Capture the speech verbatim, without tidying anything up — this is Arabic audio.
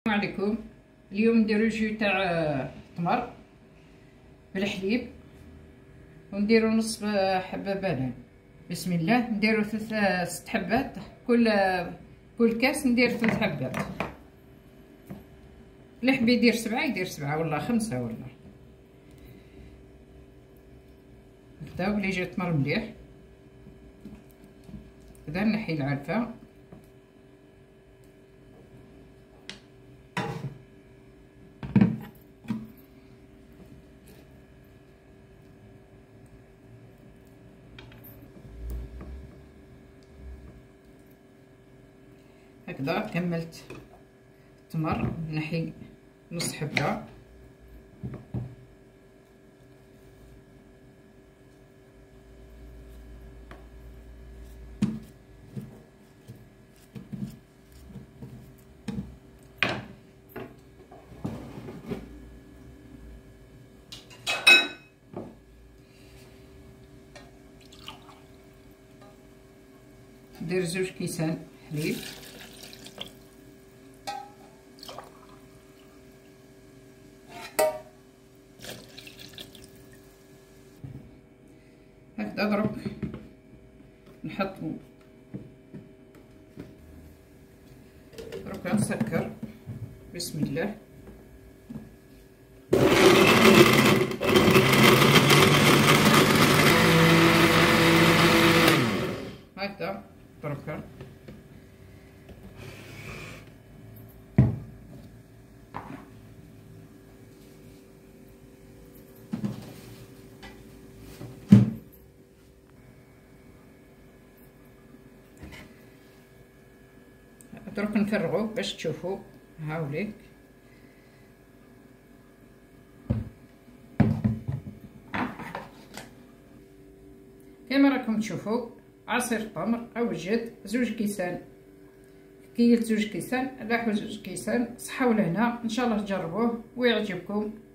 عليكم. اليوم نديرو جو تاع تمر بالحليب ونديرو نص حبه بنان. بسم الله. نديرو ثلاث ست حبات، كل كل كاس ندير ثلاث حبات. اللي يحب يدير سبعه يدير سبعه ولا خمسه ولا نبداو. اللي جا تمر مليح كذا نحي العلفه. هكذا كملت التمر، نحي نص حبه. ندير زوج كيسان حليب. هكذا درك نحط درك نسكر. بسم الله. هكذا درك درك نفرغو باش تشوفوا. هاوليك كما راكم تشوفوا عصير تمر اوجد زوج كيسان. كيلت زوج كيسان لاحو زوج كيسان. صحه ولهنا، ان شاء الله تجربوه ويعجبكم.